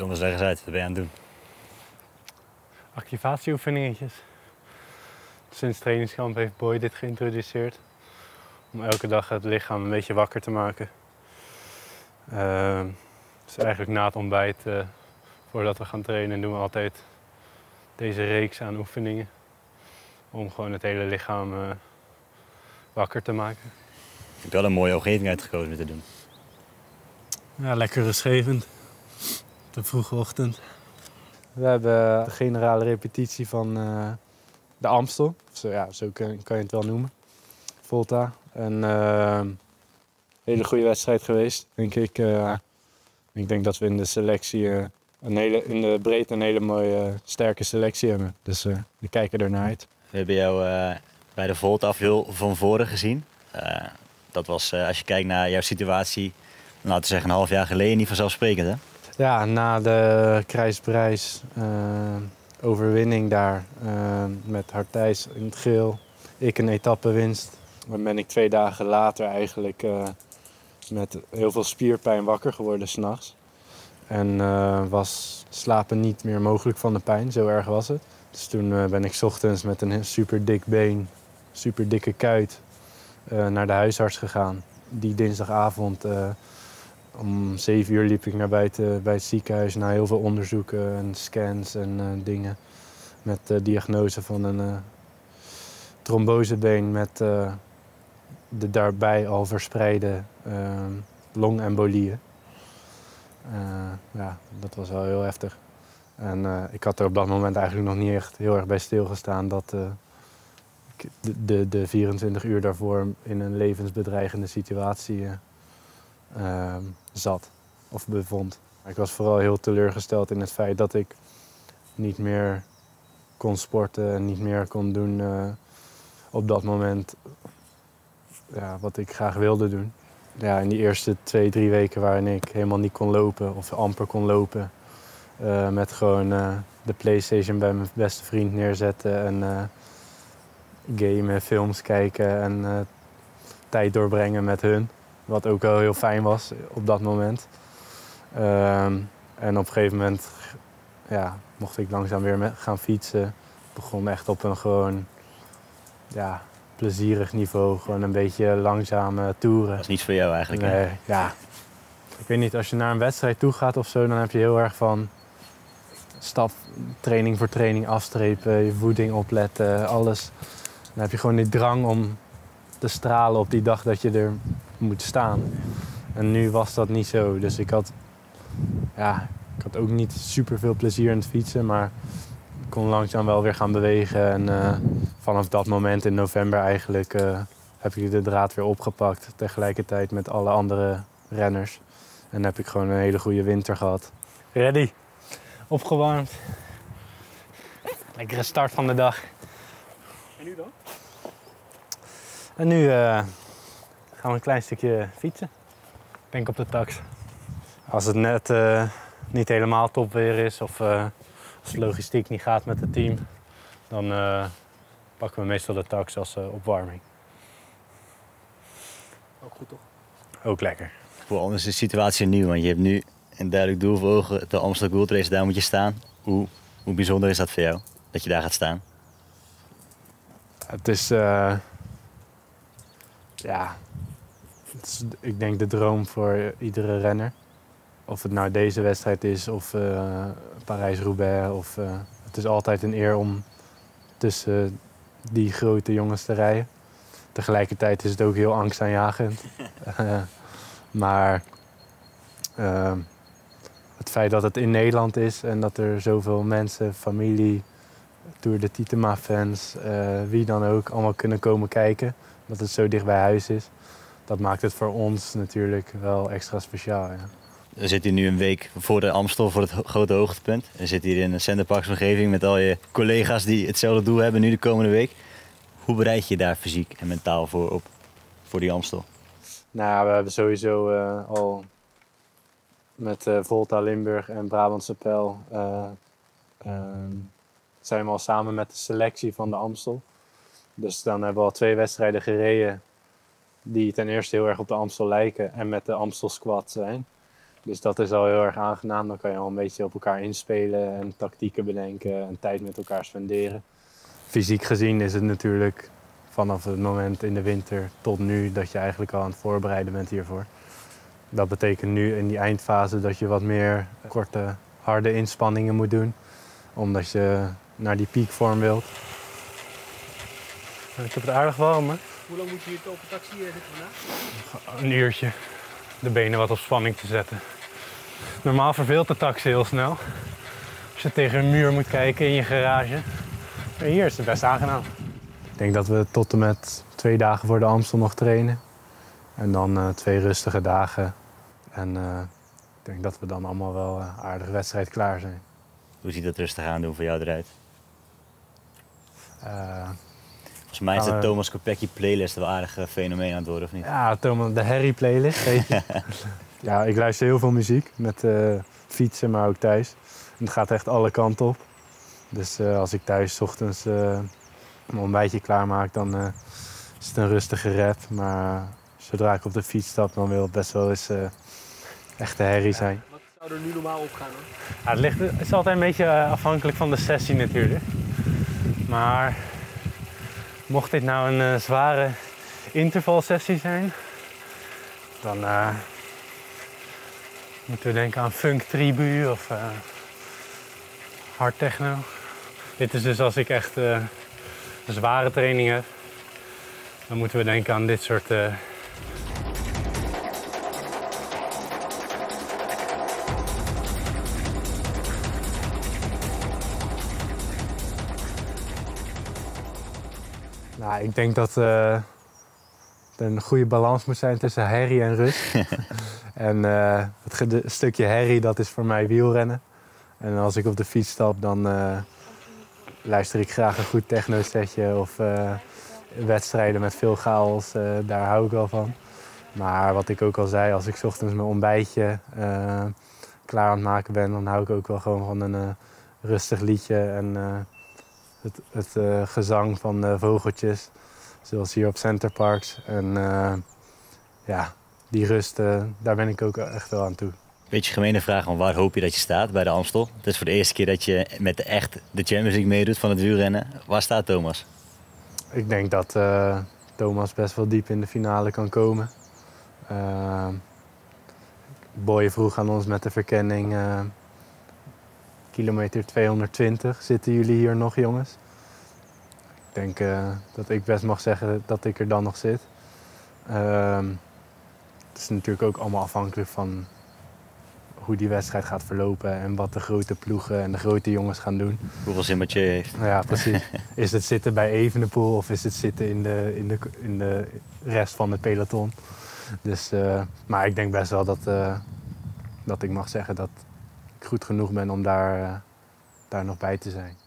Thomas, leg eens uit. Wat ben je aan het doen? Activatieoefeningetjes. Sinds trainingskamp heeft Boy dit geïntroduceerd. Om elke dag het lichaam een beetje wakker te maken. Dus eigenlijk na het ontbijt, voordat we gaan trainen, doen we altijd deze reeks aan oefeningen. Om gewoon het hele lichaam wakker te maken. Je hebt wel een mooie omgeving uitgekozen om te doen. Ja, lekker rustgevend. De vroege ochtend. We hebben de generale repetitie van de Amstel. Zo kan je het wel noemen. Volta. Een hele goede wedstrijd geweest, denk ik. Ik denk dat we in de selectie, in de breedte, een hele mooie, sterke selectie hebben. Dus we kijken er naar uit. We hebben jou bij de Volta af heel van voren gezien. Dat was, als je kijkt naar jouw situatie, laten we zeggen een half jaar geleden, niet vanzelfsprekend, hè? Ja, na de Krijsprijs overwinning daar met Hartijs in het geel. Ik een etappewinst. Dan ben ik 2 dagen later eigenlijk met heel veel spierpijn wakker geworden 's nachts. En was slapen niet meer mogelijk van de pijn, zo erg was het. Dus toen ben ik 's ochtends met een super dik been, super dikke kuit naar de huisarts gegaan. Die dinsdagavond om 7 uur liep ik naar buiten bij het ziekenhuis na heel veel onderzoeken en scans en dingen. Met de diagnose van een trombosebeen met de daarbij al verspreide longembolieën. Ja, dat was wel heel heftig. En ik had er op dat moment eigenlijk nog niet echt heel erg bij stilgestaan dat ik de 24 uur daarvoor in een levensbedreigende situatie zat of bevond. Ik was vooral heel teleurgesteld in het feit dat ik niet meer kon sporten en niet meer kon doen op dat moment wat ik graag wilde doen. Ja, in die eerste 2-3 weken waarin ik helemaal niet kon lopen of amper kon lopen. Met gewoon de PlayStation bij mijn beste vriend neerzetten en gamen, films kijken en tijd doorbrengen met hun. Wat ook wel heel fijn was op dat moment. En op een gegeven moment mocht ik langzaam weer gaan fietsen. Ik begon echt op een gewoon plezierig niveau. Gewoon een beetje langzame toeren. Dat is niets voor jou eigenlijk, Nee, hè? ja. Ik weet niet, als je naar een wedstrijd toe gaat of zo, dan heb je heel erg van training voor training afstrepen, je voeding opletten, alles. Dan heb je gewoon die drang om te stralen op die dag dat je er moet staan. En nu was dat niet zo. Dus ik had ook niet super veel plezier in het fietsen, maar ik kon langzaam wel weer gaan bewegen. En vanaf dat moment in november eigenlijk heb ik de draad weer opgepakt. Tegelijkertijd met alle andere renners. En heb ik gewoon een hele goede winter gehad. Ready. Opgewarmd. Lekkere start van de dag. En nu dan? En nu gaan we een klein stukje fietsen. Ik denk op de tax. Als het net niet helemaal top weer is of als de logistiek niet gaat met het team, dan pakken we meestal de tax als opwarming. Ook goed toch? Ook lekker. Voor ons is de situatie nieuw, want je hebt nu een duidelijk doel voor ogen. De Amstel Gold Race, daar moet je staan. Hoe bijzonder is dat voor jou, dat je daar gaat staan? Het is, ik denk de droom voor iedere renner. Of het nou deze wedstrijd is of Parijs-Roubaix. Het is altijd een eer om tussen die grote jongens te rijden. Tegelijkertijd is het ook heel angstaanjagend. Maar het feit dat het in Nederland is en dat er zoveel mensen, familie, Tour de Titema-fans, wie dan ook, allemaal kunnen komen kijken. Dat het zo dicht bij huis is. Dat maakt het voor ons natuurlijk wel extra speciaal. Ja. We zitten hier nu een week voor de Amstel, voor het grote hoogtepunt. We zitten hier in een centerparksomgeving met al je collega's die hetzelfde doel hebben nu de komende week. Hoe bereid je je daar fysiek en mentaal voor die Amstel? Nou, we hebben sowieso al met Volta Limburg en Brabantse Pijl zijn we al samen met de selectie van de Amstel. Dus dan hebben we al 2 wedstrijden gereden die ten eerste heel erg op de Amstel lijken en met de Amstel Squad zijn. Dus dat is al heel erg aangenaam. Dan kan je al een beetje op elkaar inspelen en tactieken bedenken en tijd met elkaar spenderen. Fysiek gezien is het natuurlijk vanaf het moment in de winter tot nu dat je eigenlijk al aan het voorbereiden bent hiervoor. Dat betekent nu in die eindfase dat je wat meer korte, harde inspanningen moet doen. Omdat je naar die piekvorm wilt. Ik heb het aardig warm, hè? Hoe lang moet je hier op de taxi zitten vandaag? Een uurtje. De benen wat op spanning te zetten. Normaal verveelt de taxi heel snel. Als je tegen een muur moet kijken in je garage. Maar hier is het best aangenaam. Ik denk dat we tot en met 2 dagen voor de Amstel nog trainen. En dan 2 rustige dagen. En ik denk dat we dan allemaal wel aardig wedstrijd klaar zijn. Hoe ziet dat rustig aandoen voor jou eruit? Eh, Volgens mij is de Thomas Kopecky playlist wel aardig fenomeen aan het worden, of niet? Ja, Thomas, de Harry playlist. Weet je. Ja, ik luister heel veel muziek. Met fietsen, maar ook thuis. En het gaat echt alle kanten op. Dus als ik thuis 's ochtends mijn ontbijtje klaarmaak, dan is het een rustige rap. Maar zodra ik op de fiets stap, dan wil het best wel eens echt de herrie zijn. Wat zou er nu normaal opgaan dan? Ja, het is altijd een beetje afhankelijk van de sessie natuurlijk. Maar mocht dit nou een zware intervalsessie zijn, dan moeten we denken aan funk tribu of hard techno. Dit is dus als ik echt een zware training heb, dan moeten we denken aan dit soort Nou, ik denk dat er een goede balans moet zijn tussen herrie en rust. En het stukje herrie, dat is voor mij wielrennen. En als ik op de fiets stap, dan luister ik graag een goed techno-setje of wedstrijden met veel chaos. Daar hou ik wel van. Maar wat ik ook al zei, als ik 's ochtends mijn ontbijtje klaar aan het maken ben, dan hou ik ook wel gewoon van een rustig liedje en het gezang van vogeltjes, zoals hier op Center Parks. En ja, die rust, daar ben ik ook echt wel aan toe. Beetje gemene vraag, maar waar hoop je dat je staat bij de Amstel? Het is voor de eerste keer dat je met de Champions League meedoet van het wielrennen. Waar staat Thomas? Ik denk dat Thomas best wel diep in de finale kan komen. Boy vroeg aan ons met de verkenning, kilometer 220, zitten jullie hier nog, jongens? Ik denk dat ik best mag zeggen dat ik er dan nog zit. Het is natuurlijk ook allemaal afhankelijk van hoe die wedstrijd gaat verlopen en wat de grote ploegen en de grote jongens gaan doen. Hoeveel zin Mathieu heeft. Ja, precies. Is het zitten bij Evenepoel of is het zitten in de rest van het peloton? Dus, maar ik denk best wel dat ik mag zeggen dat ik goed genoeg ben om daar nog bij te zijn.